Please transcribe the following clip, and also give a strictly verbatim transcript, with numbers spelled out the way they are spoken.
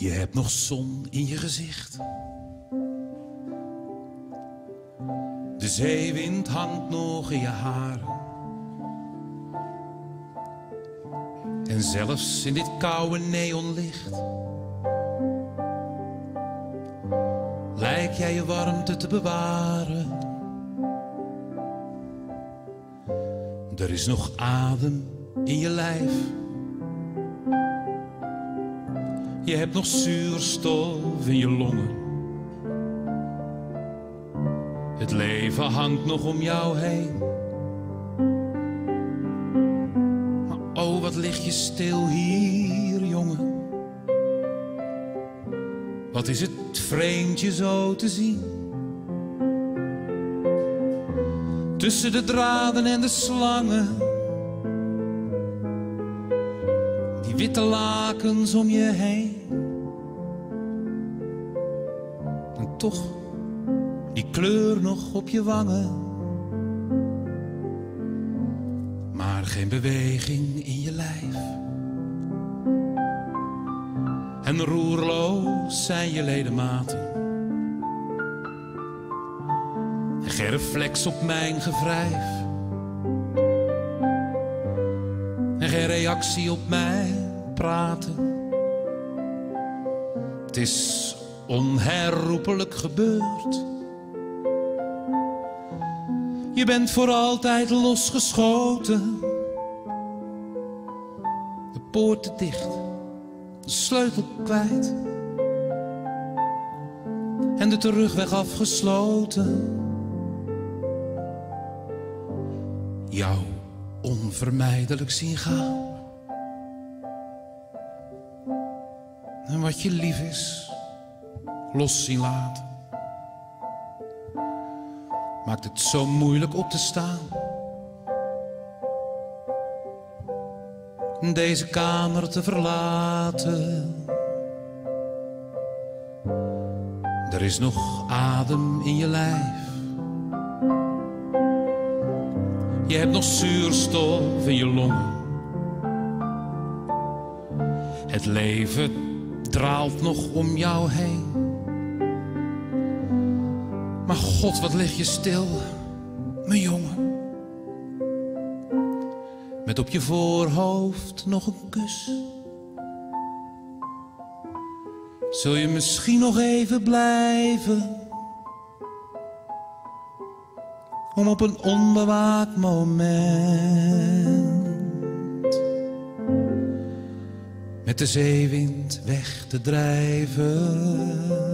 Je hebt nog zon in je gezicht. De zeewind hangt nog in je haren. En zelfs in dit koude neonlicht lijk jij je warmte te bewaren. Er is nog adem in je lijf. Je hebt nog zuurstof in je longen. Het leven hangt nog om jou heen. Maar oh, wat lig je stil hier, jongen. Wat is het vreemd je zo te zien. Tussen de draden en de slangen. Die witte lakens om je heen. En toch die kleur nog op je wangen. Maar geen beweging in je lijf. En roerloos zijn je ledematen. En geen reflex op mijn gewrijf. En geen reactie op mijn praten. Het is onherroepelijk gebeurd. Je bent voor altijd losgeschoten. De poorten dicht, de sleutel kwijt. En de terugweg afgesloten. Jou onvermijdelijk zien gaan. En wat je lief is, los zien laten. Maakt het zo moeilijk op te staan. Deze kamer te verlaten. Er is nog adem in je lijf. Je hebt nog zuurstof in je longen. Het leven draalt nog om jou heen. Maar God, wat lig je stil, mijn jongen. Met op je voorhoofd nog een kus. Zul je misschien nog even blijven? Om op een onbewaakt moment met de zeewind weg te drijven.